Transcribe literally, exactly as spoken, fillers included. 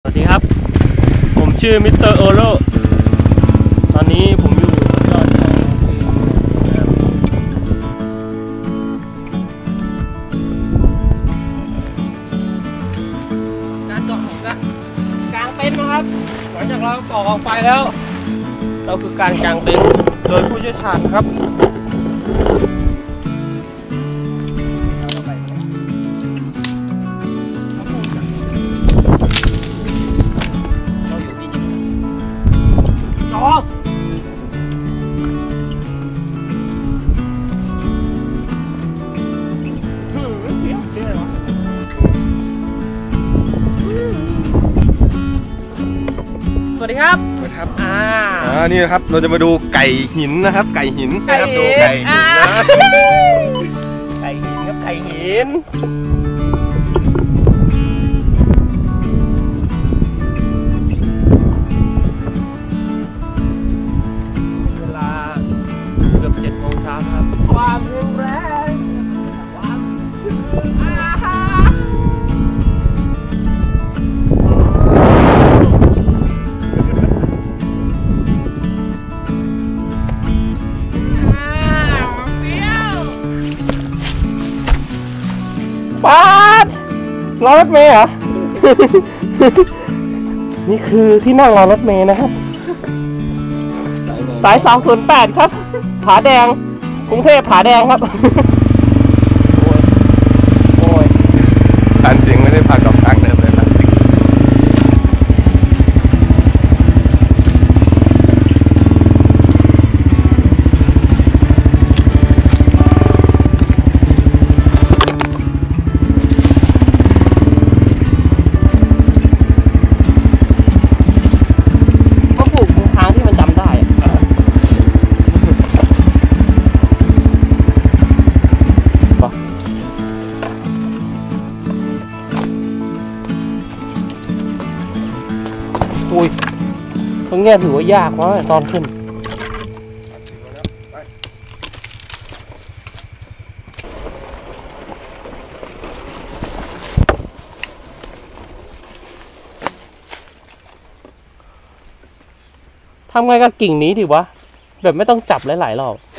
สวัสดีครับผมชื่อมิสเตอร์โอโลตอนนี้ผมอยู่บนยอดเขาการเจาะของกลางเต็นท์นะครับหลังจากเราก่อออกไปแล้วเราคือการกางเต็นท์โดยผู้เชี่ยวชาญครับสวัสดีครับสวัสดีครับอ่าอ่านี่นะครับเราจะมาดูไก่หินนะครับไก่หินนะครับดูไก่หินนะไก่หินครับไก่หินเวลาเกือบเจ็ดโมงเช้าครับความแรงความอ่าป๊าดรอรถเมล์เหรอ นี่คือที่นั่งรอรถเมล์นะครับสายสองศูนย์แปดครับผาแดงกรุงเทพผาแดงครับ โอ้ยโอ้ยทันจริงไม่ได้พักกับทางเดิมเลยนะอุ้ยตรงเนี้ยถือว่ายากมากตอนขึ้นทำไงกับกิ่งนี้ดีวะแบบไม่ต้องจับหลายๆรอบ